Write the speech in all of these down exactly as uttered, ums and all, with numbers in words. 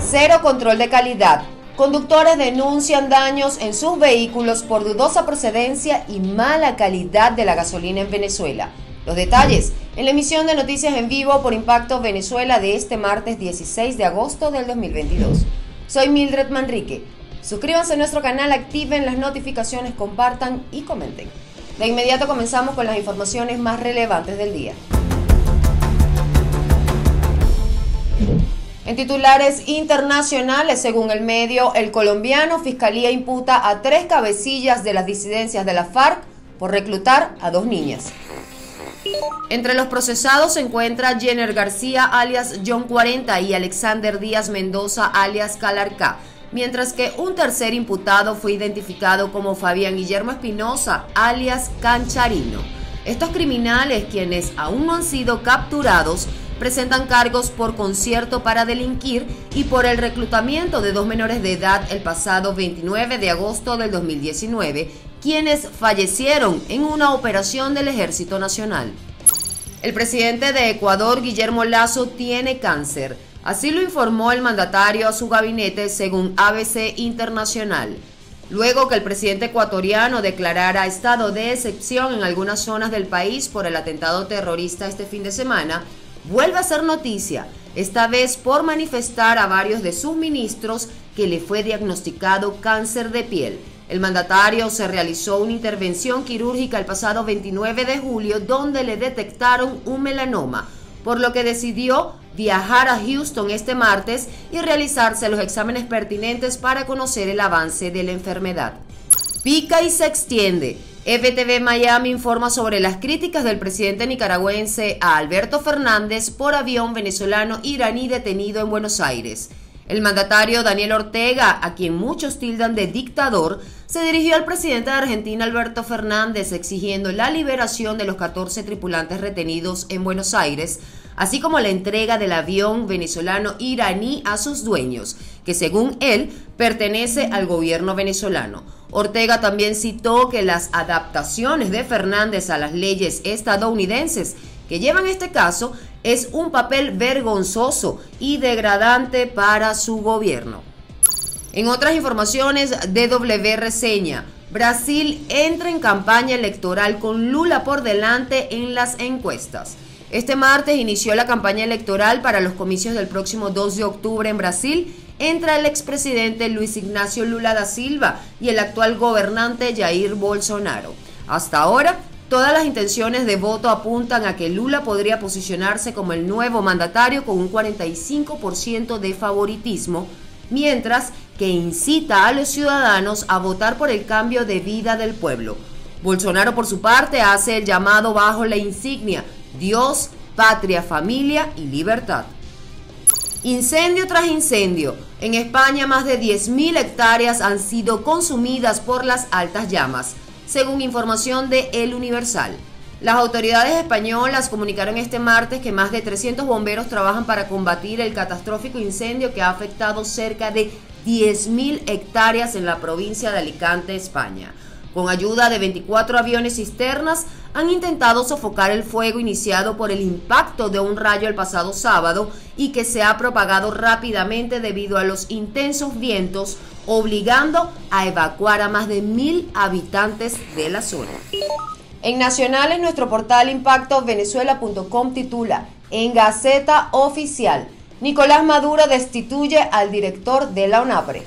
Cero control de calidad. Conductores denuncian daños en sus vehículos por dudosa procedencia y mala calidad de la gasolina en Venezuela. Los detalles en la emisión de Noticias en Vivo por Impacto Venezuela de este martes dieciséis de agosto del dos mil veintidós. Soy Mildred Manrique. Suscríbanse a nuestro canal, activen las notificaciones, compartan y comenten. De inmediato comenzamos con las informaciones más relevantes del día. En titulares internacionales, según el medio El Colombiano, Fiscalía imputa a tres cabecillas de las disidencias de la FARC por reclutar a dos niñas. Entre los procesados se encuentra Jenner García, alias John cuarenta, y Alexander Díaz Mendoza, alias Calarcá, mientras que un tercer imputado fue identificado como Fabián Guillermo Espinosa, alias Cancharino. Estos criminales, quienes aún no han sido capturados, presentan cargos por concierto para delinquir y por el reclutamiento de dos menores de edad el pasado veintinueve de agosto del dos mil diecinueve, quienes fallecieron en una operación del Ejército Nacional. El presidente de Ecuador, Guillermo Lasso, tiene cáncer. Así lo informó el mandatario a su gabinete, según A B C Internacional. Luego que el presidente ecuatoriano declarara estado de excepción en algunas zonas del país por el atentado terrorista este fin de semana, vuelve a ser noticia, esta vez por manifestar a varios de sus ministros que le fue diagnosticado cáncer de piel. El mandatario se realizó una intervención quirúrgica el pasado veintinueve de julio donde le detectaron un melanoma, por lo que decidió viajar a Houston este martes y realizarse los exámenes pertinentes para conocer el avance de la enfermedad. Pica y se extiende. F T V Miami informa sobre las críticas del presidente nicaragüense a Alberto Fernández por avión venezolano iraní detenido en Buenos Aires. El mandatario Daniel Ortega, a quien muchos tildan de dictador, se dirigió al presidente de Argentina, Alberto Fernández, exigiendo la liberación de los catorce tripulantes retenidos en Buenos Aires, así como la entrega del avión venezolano iraní a sus dueños, que según él pertenece al gobierno venezolano. Ortega también citó que las adaptaciones de Fernández a las leyes estadounidenses que llevan este caso es un papel vergonzoso y degradante para su gobierno. En otras informaciones, D W reseña: Brasil entra en campaña electoral con Lula por delante en las encuestas. Este martes inició la campaña electoral para los comicios del próximo dos de octubre en Brasil entre el expresidente Luis Ignacio Lula da Silva y el actual gobernante Jair Bolsonaro. Hasta ahora, todas las intenciones de voto apuntan a que Lula podría posicionarse como el nuevo mandatario con un cuarenta y cinco por ciento de favoritismo, mientras que incita a los ciudadanos a votar por el cambio de vida del pueblo. Bolsonaro, por su parte, hace el llamado bajo la insignia Dios, patria, familia y libertad. Incendio tras incendio. En España, más de diez mil hectáreas han sido consumidas por las altas llamas, según información de El Universal. Las autoridades españolas comunicaron este martes que más de trescientos bomberos trabajan para combatir el catastrófico incendio que ha afectado cerca de diez mil hectáreas en la provincia de Alicante, España. Con ayuda de veinticuatro aviones cisternas, han intentado sofocar el fuego iniciado por el impacto de un rayo el pasado sábado y que se ha propagado rápidamente debido a los intensos vientos, obligando a evacuar a más de mil habitantes de la zona. En nacionales, nuestro portal impacto venezuela punto com titula: en Gaceta Oficial, Nicolás Maduro destituye al director de la ONAPRE.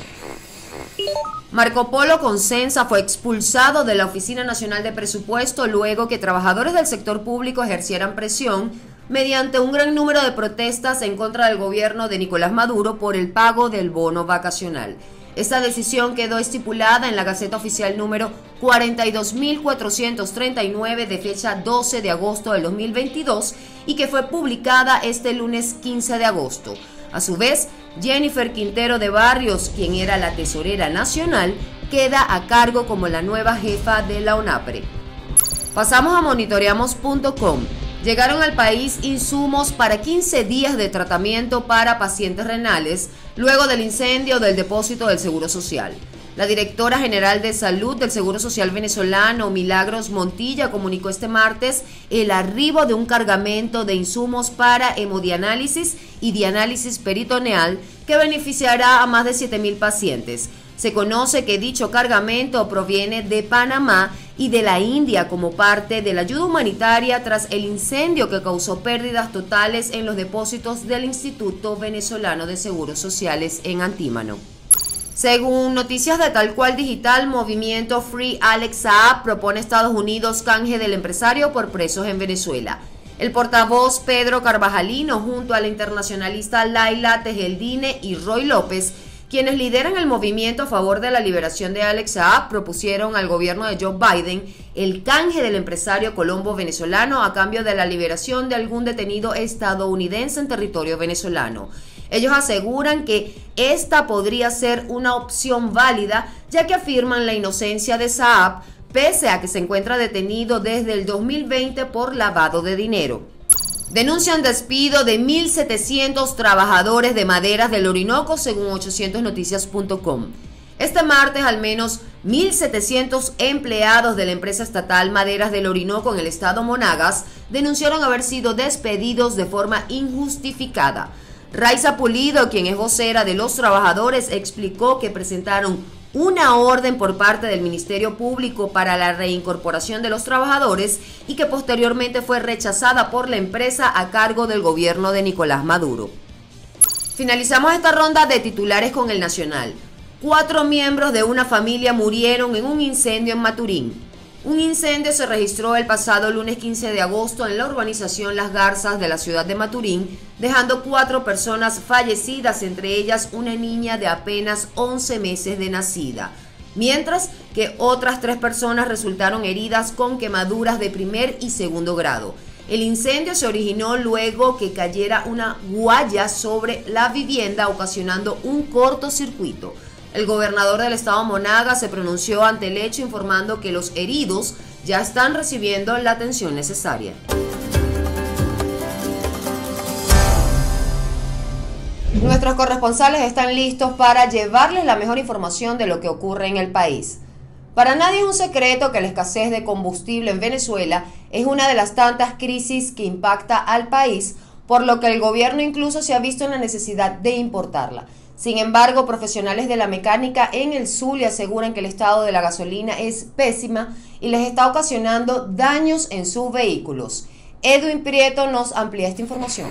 Marco Polo Consensa fue expulsado de la Oficina Nacional de Presupuesto luego que trabajadores del sector público ejercieran presión mediante un gran número de protestas en contra del gobierno de Nicolás Maduro por el pago del bono vacacional. Esta decisión quedó estipulada en la Gaceta Oficial número cuarenta y dos mil cuatrocientos treinta y nueve de fecha doce de agosto del dos mil veintidós y que fue publicada este lunes quince de agosto. A su vez, Jennifer Quintero de Barrios, quien era la tesorera nacional, queda a cargo como la nueva jefa de la ONAPRE. Pasamos a monitoreamos punto com. Llegaron al país insumos para quince días de tratamiento para pacientes renales luego del incendio del depósito del Seguro Social. La directora general de Salud del Seguro Social venezolano, Milagros Montilla, comunicó este martes el arribo de un cargamento de insumos para hemodianálisis y dianálisis peritoneal que beneficiará a más de siete mil pacientes. Se conoce que dicho cargamento proviene de Panamá y de la India como parte de la ayuda humanitaria tras el incendio que causó pérdidas totales en los depósitos del Instituto Venezolano de Seguros Sociales en Antímano. Según noticias de Tal Cual Digital, Movimiento Free Alex Saab propone a Estados Unidos canje del empresario por presos en Venezuela. El portavoz Pedro Carvajalino, junto a la internacionalista Laila Tejeldine y Roy López, quienes lideran el movimiento a favor de la liberación de Alex Saab, propusieron al gobierno de Joe Biden el canje del empresario colombo venezolano a cambio de la liberación de algún detenido estadounidense en territorio venezolano. Ellos aseguran que esta podría ser una opción válida, ya que afirman la inocencia de Saab, pese a que se encuentra detenido desde el dos mil veinte por lavado de dinero. Denuncian despido de mil setecientos trabajadores de maderas del Orinoco, según ochocientos noticias punto com. Este martes, al menos mil setecientos empleados de la empresa estatal Maderas del Orinoco en el estado Monagas denunciaron haber sido despedidos de forma injustificada. Raiza Pulido, quien es vocera de los trabajadores, explicó que presentaron una orden por parte del Ministerio Público para la reincorporación de los trabajadores y que posteriormente fue rechazada por la empresa a cargo del gobierno de Nicolás Maduro. Finalizamos esta ronda de titulares con el Nacional. Cuatro miembros de una familia murieron en un incendio en Maturín. Un incendio se registró el pasado lunes quince de agosto en la urbanización Las Garzas de la ciudad de Maturín, dejando cuatro personas fallecidas, entre ellas una niña de apenas once meses de nacida, mientras que otras tres personas resultaron heridas con quemaduras de primer y segundo grado. El incendio se originó luego que cayera una guaya sobre la vivienda, ocasionando un cortocircuito. El gobernador del estado Monagas se pronunció ante el hecho, informando que los heridos ya están recibiendo la atención necesaria. Nuestros corresponsales están listos para llevarles la mejor información de lo que ocurre en el país. Para nadie es un secreto que la escasez de combustible en Venezuela es una de las tantas crisis que impacta al país, por lo que el gobierno incluso se ha visto en la necesidad de importarla. Sin embargo, profesionales de la mecánica en el Zulia aseguran que el estado de la gasolina es pésima y les está ocasionando daños en sus vehículos. Edwin Prieto nos amplía esta información.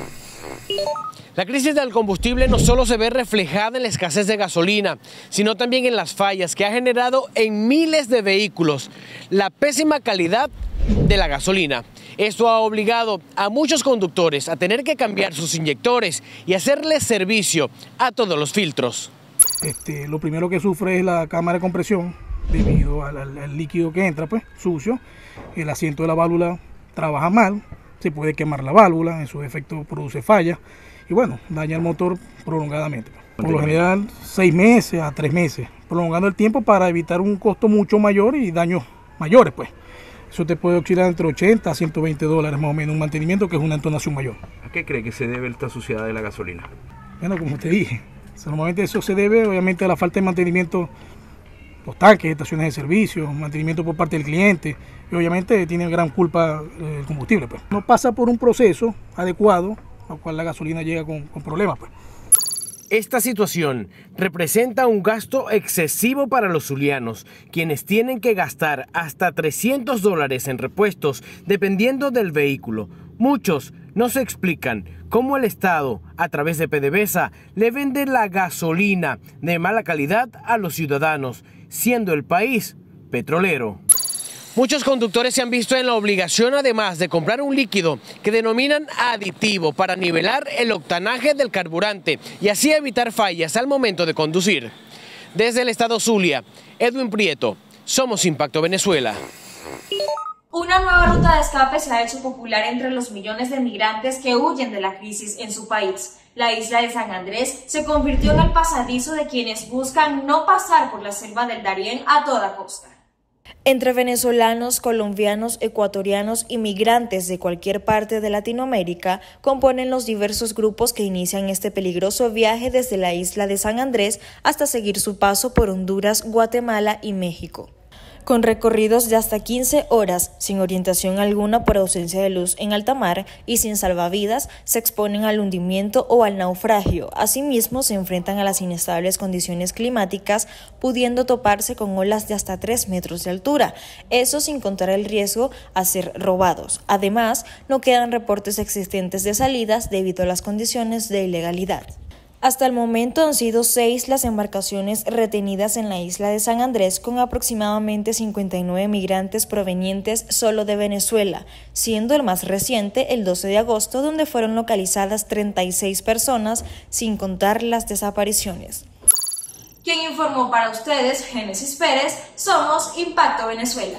La crisis del combustible no solo se ve reflejada en la escasez de gasolina, sino también en las fallas que ha generado en miles de vehículos la pésima calidad de la gasolina. Esto ha obligado a muchos conductores a tener que cambiar sus inyectores y hacerle servicio a todos los filtros. Este, lo primero que sufre es la cámara de compresión debido al, al, al líquido que entra, pues, sucio. El asiento de la válvula trabaja mal, se puede quemar la válvula, en su efecto produce fallas y bueno, daña el motor prolongadamente. Por lo general, seis meses a tres meses, prolongando el tiempo para evitar un costo mucho mayor y daños mayores, pues. Eso te puede oscilar entre ochenta a ciento veinte dólares más o menos, un mantenimiento que es una entonación mayor. ¿A qué cree que se debe esta suciedad de la gasolina? Bueno, como te dije, normalmente eso se debe obviamente a la falta de mantenimiento, los tanques, estaciones de servicio, mantenimiento por parte del cliente, y obviamente tiene gran culpa el combustible, pues. No pasa por un proceso adecuado, al cual la gasolina llega con, con problemas, pues. Esta situación representa un gasto excesivo para los zulianos, quienes tienen que gastar hasta trescientos dólares en repuestos dependiendo del vehículo. Muchos no se explican cómo el Estado, a través de PDVSA, le vende la gasolina de mala calidad a los ciudadanos, siendo el país petrolero. Muchos conductores se han visto en la obligación, además de comprar un líquido que denominan aditivo para nivelar el octanaje del carburante y así evitar fallas al momento de conducir. Desde el estado Zulia, Edwin Prieto, Somos Impacto Venezuela. Una nueva ruta de escape se ha hecho popular entre los millones de migrantes que huyen de la crisis en su país. La isla de San Andrés se convirtió en el pasadizo de quienes buscan no pasar por la selva del Darién a toda costa. Entre venezolanos, colombianos, ecuatorianos y migrantes de cualquier parte de Latinoamérica componen los diversos grupos que inician este peligroso viaje desde la isla de San Andrés hasta seguir su paso por Honduras, Guatemala y México. Con recorridos de hasta quince horas, sin orientación alguna por ausencia de luz en alta mar y sin salvavidas, se exponen al hundimiento o al naufragio. Asimismo, se enfrentan a las inestables condiciones climáticas, pudiendo toparse con olas de hasta tres metros de altura, eso sin contar el riesgo a ser robados. Además, no quedan reportes existentes de salidas debido a las condiciones de ilegalidad. Hasta el momento han sido seis las embarcaciones retenidas en la isla de San Andrés con aproximadamente cincuenta y nueve migrantes provenientes solo de Venezuela, siendo el más reciente el doce de agosto, donde fueron localizadas treinta y seis personas, sin contar las desapariciones. Quien informó para ustedes, Génesis Pérez, somos Impacto Venezuela.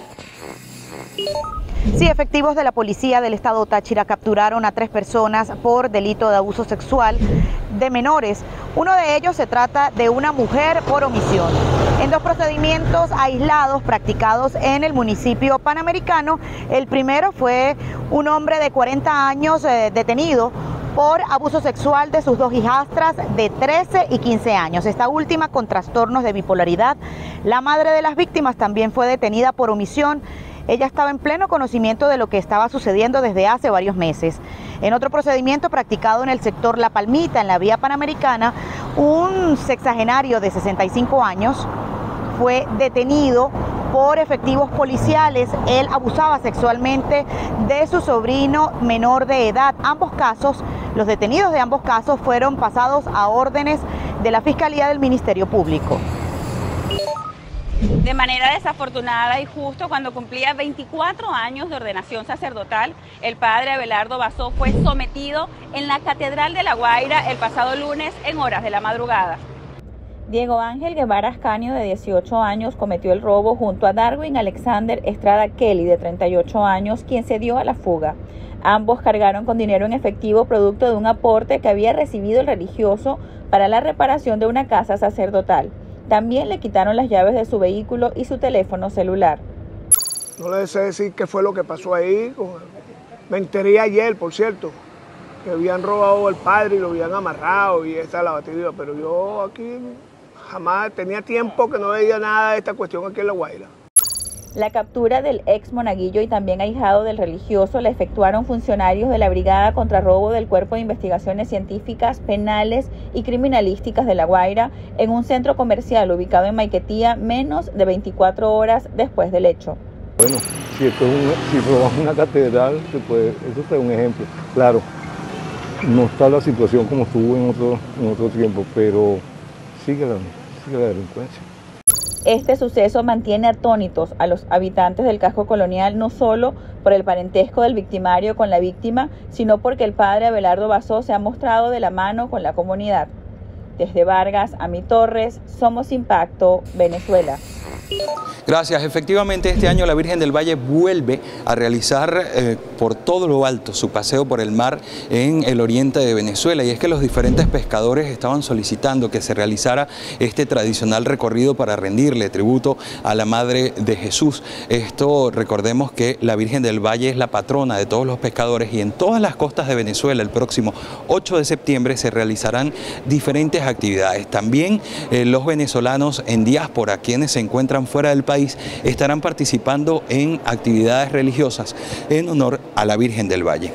Sí, efectivos de la policía del estado Táchira capturaron a tres personas por delito de abuso sexual de menores. Uno de ellos se trata de una mujer por omisión. En dos procedimientos aislados practicados en el municipio panamericano, el primero fue un hombre de cuarenta años eh, detenido por abuso sexual de sus dos hijastras de trece y quince años. Esta última con trastornos de bipolaridad. La madre de las víctimas también fue detenida por omisión. Ella estaba en pleno conocimiento de lo que estaba sucediendo desde hace varios meses. En otro procedimiento practicado en el sector La Palmita, en la vía panamericana, un sexagenario de sesenta y cinco años fue detenido por efectivos policiales. Él abusaba sexualmente de su sobrino menor de edad. Ambos casos, los detenidos de ambos casos fueron pasados a órdenes de la Fiscalía del Ministerio Público. De manera desafortunada y justo cuando cumplía veinticuatro años de ordenación sacerdotal, el padre Abelardo Basó fue sometido en la Catedral de La Guaira el pasado lunes en horas de la madrugada. Diego Ángel Guevara Ascanio, de dieciocho años, cometió el robo junto a Darwin Alexander Estrada Kelly, de treinta y ocho años, quien se dio a la fuga. Ambos cargaron con dinero en efectivo producto de un aporte que había recibido el religioso para la reparación de una casa sacerdotal. También le quitaron las llaves de su vehículo y su teléfono celular. No le sé decir qué fue lo que pasó ahí. Me enteré ayer, por cierto, que habían robado al padre y lo habían amarrado y esta es la batidora. Pero yo aquí jamás tenía tiempo que no veía nada de esta cuestión aquí en La Guaira. La captura del ex monaguillo y también ahijado del religioso la efectuaron funcionarios de la Brigada contra Robo del Cuerpo de Investigaciones Científicas, Penales y Criminalísticas de La Guaira en un centro comercial ubicado en Maiquetía menos de veinticuatro horas después del hecho. Bueno, si, esto es un, si robamos una catedral, se puede, eso es un ejemplo. Claro, no está la situación como estuvo en otro, en otro tiempo, pero sigue la, sigue la delincuencia. Este suceso mantiene atónitos a los habitantes del casco colonial, no solo por el parentesco del victimario con la víctima, sino porque el padre Abelardo Basó se ha mostrado de la mano con la comunidad. Desde Vargas a Mi Torres, somos Impacto Venezuela. Gracias. Efectivamente, este año la Virgen del Valle vuelve a realizar eh, por todo lo alto su paseo por el mar en el oriente de Venezuela, y es que los diferentes pescadores estaban solicitando que se realizara este tradicional recorrido para rendirle tributo a la Madre de Jesús. Esto, recordemos que la Virgen del Valle es la patrona de todos los pescadores, y en todas las costas de Venezuela el próximo ocho de septiembre se realizarán diferentes actividades. También eh, los venezolanos en diáspora, quienes se encuentran fuera del país, estarán participando en actividades religiosas en honor a la Virgen del Valle.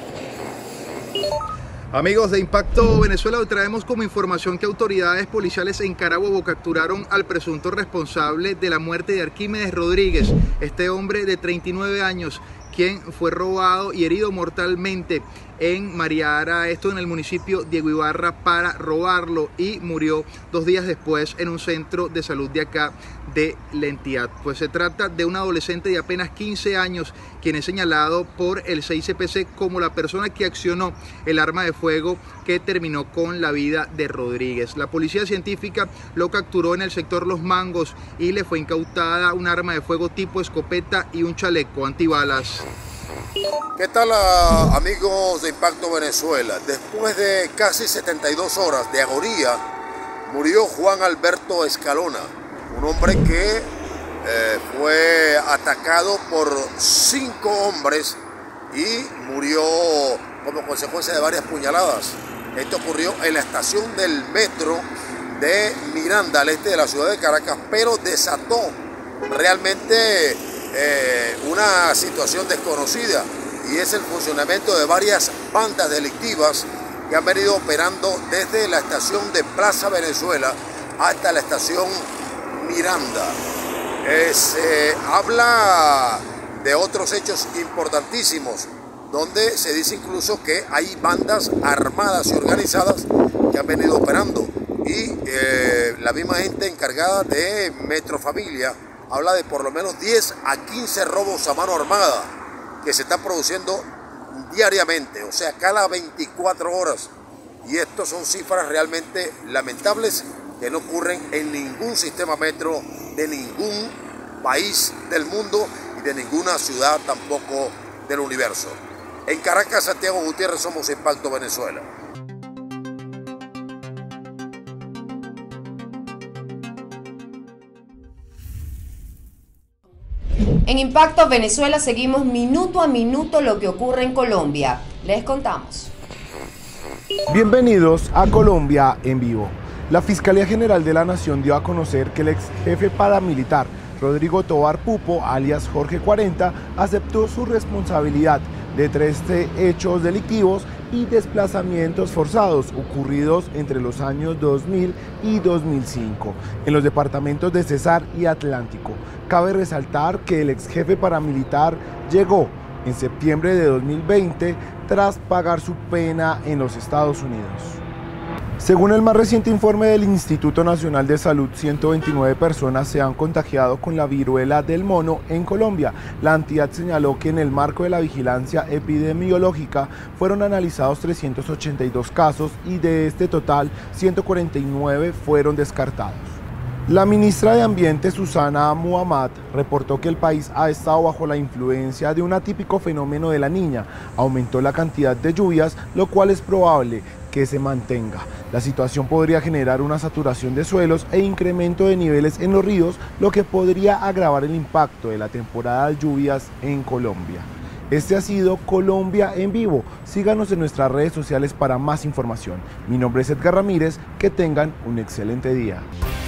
Amigos de Impacto Venezuela, hoy traemos como información que autoridades policiales en Carabobo capturaron al presunto responsable de la muerte de Arquímedes Rodríguez, este hombre de treinta y nueve años, quien fue robado y herido mortalmente en Mariara, esto en el municipio Diego Ibarra, para robarlo, y murió dos días después en un centro de salud de acá de la entidad. Pues se trata de un adolescente de apenas quince años, quien es señalado por el C I C P C como la persona que accionó el arma de fuego que terminó con la vida de Rodríguez. La policía científica lo capturó en el sector Los Mangos y le fue incautada un arma de fuego tipo escopeta y un chaleco antibalas. ¿Qué tal, amigos de Impacto Venezuela? Después de casi setenta y dos horas de agonía, murió Juan Alberto Escalona, un hombre que eh, fue atacado por cinco hombres y murió como consecuencia de varias puñaladas. Esto ocurrió en la estación del metro de Miranda, al este de la ciudad de Caracas, pero desató realmente eh, una situación desconocida, y es el funcionamiento de varias bandas delictivas que han venido operando desde la estación de Plaza Venezuela hasta la estación Miranda. Eh, se habla de otros hechos importantísimos, donde se dice incluso que hay bandas armadas y organizadas que han venido operando, y eh, la misma gente encargada de Metrofamilia habla de por lo menos diez a quince robos a mano armada que se están produciendo diariamente, o sea, cada veinticuatro horas. Y estos son cifras realmente lamentables que no ocurren en ningún sistema metro de ningún país del mundo y de ninguna ciudad tampoco del universo. En Caracas, Santiago Gutiérrez, somos Impacto Venezuela. En Impacto Venezuela seguimos minuto a minuto lo que ocurre en Colombia. Les contamos. Bienvenidos a Colombia en vivo. La Fiscalía General de la Nación dio a conocer que el ex jefe paramilitar Rodrigo Tovar Pupo, alias Jorge cuarenta, aceptó su responsabilidad de tres hechos delictivos y desplazamientos forzados ocurridos entre los años dos mil y dos mil cinco en los departamentos de Cesar y Atlántico. Cabe resaltar que el ex jefe paramilitar llegó en septiembre de dos mil veinte tras pagar su pena en los Estados Unidos. Según el más reciente informe del Instituto Nacional de Salud, ciento veintinueve personas se han contagiado con la viruela del mono en Colombia. La entidad señaló que en el marco de la vigilancia epidemiológica fueron analizados trescientos ochenta y dos casos y de este total ciento cuarenta y nueve fueron descartados. La ministra de Ambiente, Susana Muhammad, reportó que el país ha estado bajo la influencia de un atípico fenómeno de la Niña. Aumentó la cantidad de lluvias, lo cual es probable que se mantenga. La situación podría generar una saturación de suelos e incremento de niveles en los ríos, lo que podría agravar el impacto de la temporada de lluvias en Colombia. Este ha sido Colombia en vivo. Síganos en nuestras redes sociales para más información. Mi nombre es Edgar Ramírez. Que tengan un excelente día.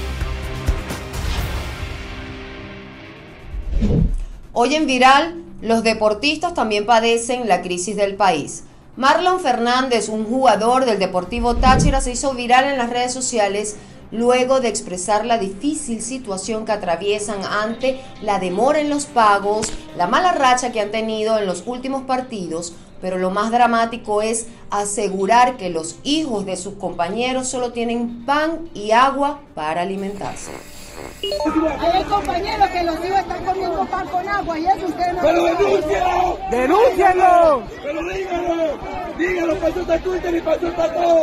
Hoy en Viral, los deportistas también padecen la crisis del país. Marlon Fernández, un jugador del Deportivo Táchira, se hizo viral en las redes sociales luego de expresar la difícil situación que atraviesan ante la demora en los pagos, la mala racha que han tenido en los últimos partidos, pero lo más dramático es asegurar que los hijos de sus compañeros solo tienen pan y agua para alimentarse. Hay compañeros que los hijos están comiendo pan con agua y eso ustedes no... ¡Pero denúncialo! ¡Denúncialo! ¡Pero díganlo! ¡Díganlo para eso está Twitter y para eso está todo!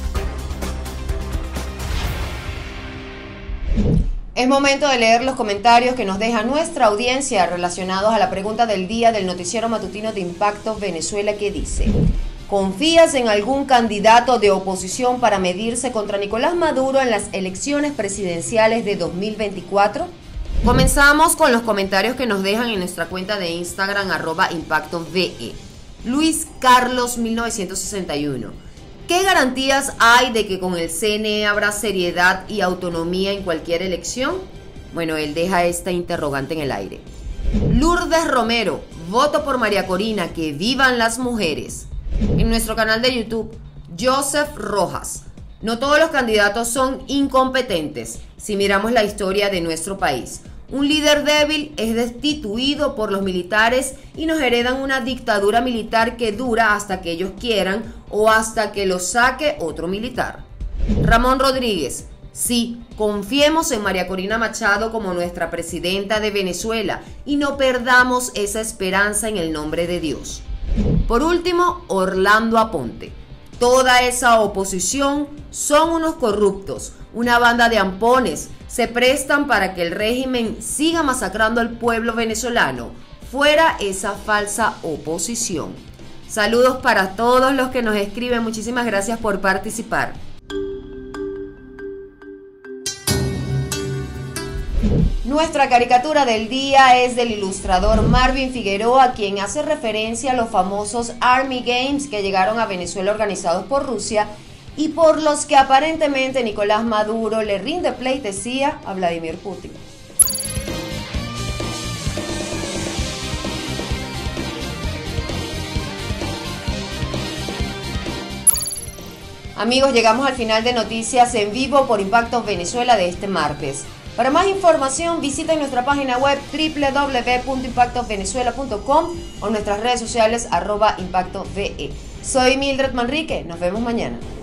Es momento de leer los comentarios que nos deja nuestra audiencia relacionados a la pregunta del día del noticiero matutino de Impacto Venezuela, que dice: ¿confías en algún candidato de oposición para medirse contra Nicolás Maduro en las elecciones presidenciales de dos mil veinticuatro? Comenzamos con los comentarios que nos dejan en nuestra cuenta de Instagram, arroba ImpactoVE. Luis Carlos mil novecientos sesenta y uno. ¿Qué garantías hay de que con el C N E habrá seriedad y autonomía en cualquier elección? Bueno, él deja esta interrogante en el aire. Lourdes Romero, voto por María Corina, que vivan las mujeres. En nuestro canal de YouTube, Joseph Rojas. No todos los candidatos son incompetentes. Si miramos la historia de nuestro país, un líder débil es destituido por los militares y nos heredan una dictadura militar que dura hasta que ellos quieran o hasta que lo saque otro militar. Ramón Rodríguez. Sí, confiemos en María Corina Machado como nuestra presidenta de Venezuela y no perdamos esa esperanza en el nombre de Dios. Por último, Orlando Aponte. Toda esa oposición son unos corruptos, una banda de ampones, se prestan para que el régimen siga masacrando al pueblo venezolano. Fuera esa falsa oposición. Saludos para todos los que nos escriben, muchísimas gracias por participar. Nuestra caricatura del día es del ilustrador Marvin Figueroa, quien hace referencia a los famosos Army Games que llegaron a Venezuela organizados por Rusia y por los que aparentemente Nicolás Maduro le rinde pleitesía a Vladimir Putin. Amigos, llegamos al final de Noticias en Vivo por Impacto Venezuela de este martes. Para más información, visiten nuestra página web doble u doble u doble u punto impacto venezuela punto com o nuestras redes sociales arroba impacto ve. Soy Mildred Manrique, nos vemos mañana.